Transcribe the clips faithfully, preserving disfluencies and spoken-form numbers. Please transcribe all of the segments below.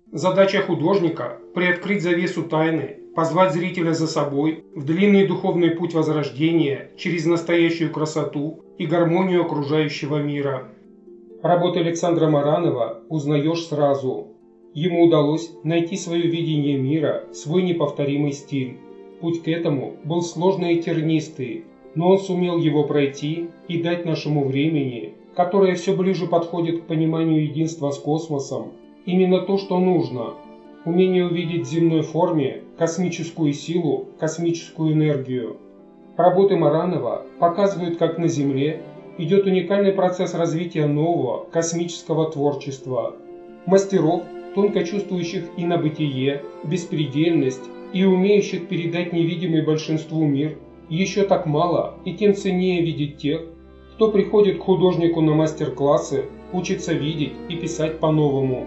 Задача художника – приоткрыть завесу тайны, позвать зрителя за собой в длинный духовный путь возрождения через настоящую красоту и гармонию окружающего мира. Работы Александра Маранова узнаешь сразу. Ему удалось найти свое видение мира, свой неповторимый стиль. Путь к этому был сложный и тернистый, но он сумел его пройти и дать нашему времени, которое все ближе подходит к пониманию единства с космосом, именно то, что нужно. Умение увидеть в земной форме космическую силу, космическую энергию. Работы Маранова показывают, как на Земле идет уникальный процесс развития нового космического творчества. Мастеров, тонко чувствующих инобытие, беспредельность и умеющих передать невидимый большинству мир, еще так мало, и тем ценнее видеть тех, кто приходит к художнику на мастер-классы, учится видеть и писать по-новому.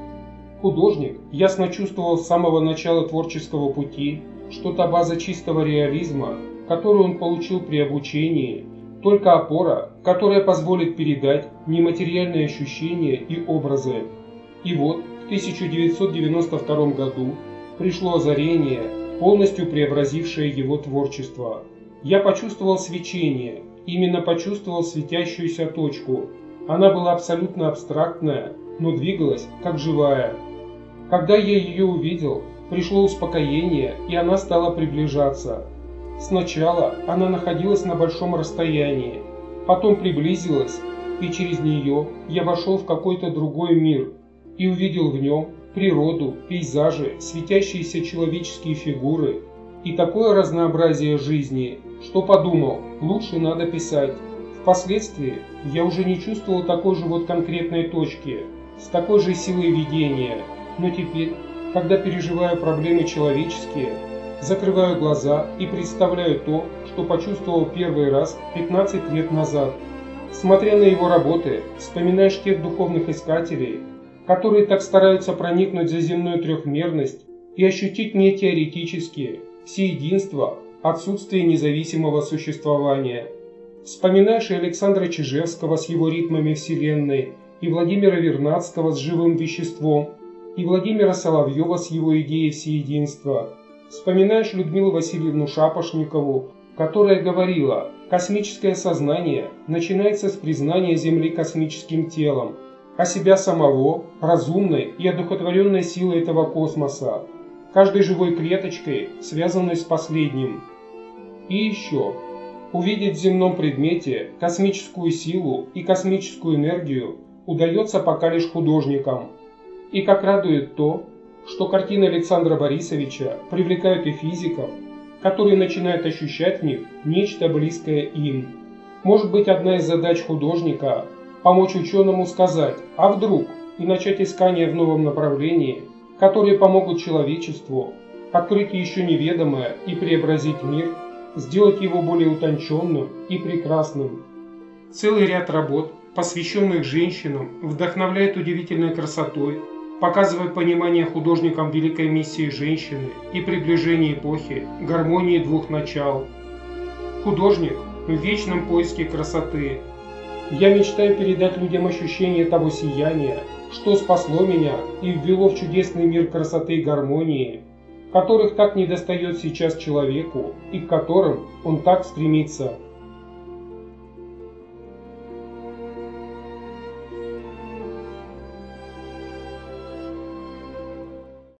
Художник ясно чувствовал с самого начала творческого пути, что та база чистого реализма, которую он получил при обучении, только опора, которая позволит передать нематериальные ощущения и образы. И вот в тысяча девятьсот девяносто втором году пришло озарение, полностью преобразившее его творчество. Я почувствовал свечение, именно почувствовал светящуюся точку. Она была абсолютно абстрактная, но двигалась как живая. Когда я ее увидел, пришло успокоение, и она стала приближаться. Сначала она находилась на большом расстоянии, потом приблизилась, и через нее я вошел в какой-то другой мир и увидел в нем природу, пейзажи, светящиеся человеческие фигуры и такое разнообразие жизни, что подумал, лучше надо писать. Впоследствии я уже не чувствовал такой же вот конкретной точки, с такой же силой видения, но теперь, когда переживаю проблемы человеческие, закрываю глаза и представляю то, что почувствовал первый раз пятнадцать лет назад. Смотря на его работы, вспоминаешь тех духовных искателей, которые так стараются проникнуть за земную трехмерность и ощутить не теоретически всеединство, отсутствие независимого существования. Вспоминаешь и Александра Чижевского с его ритмами Вселенной, и Владимира Вернадского с живым веществом, и Владимира Соловьева с его идеей всеединства. Вспоминаешь Людмилу Васильевну Шапошникову, которая говорила, космическое сознание начинается с признания Земли космическим телом, а себя самого разумной и одухотворенной силой этого космоса, каждой живой клеточкой, связанной с последним. И еще, увидеть в земном предмете космическую силу и космическую энергию удается пока лишь художникам. И как радует то, что картины Александра Борисовича привлекают и физиков, которые начинают ощущать в них нечто близкое им. Может быть, одна из задач художника – помочь ученому сказать «а вдруг?» и начать искание в новом направлении, которые помогут человечеству открыть еще неведомое и преобразить мир, сделать его более утонченным и прекрасным. Целый ряд работ, посвященных женщинам, вдохновляет удивительной красотой, показывая понимание художникам великой миссии женщины и приближение эпохи гармонии двух начал. Художник в вечном поиске красоты. Я мечтаю передать людям ощущение того сияния, что спасло меня и ввело в чудесный мир красоты и гармонии, которых так недостает сейчас человеку и к которым он так стремится.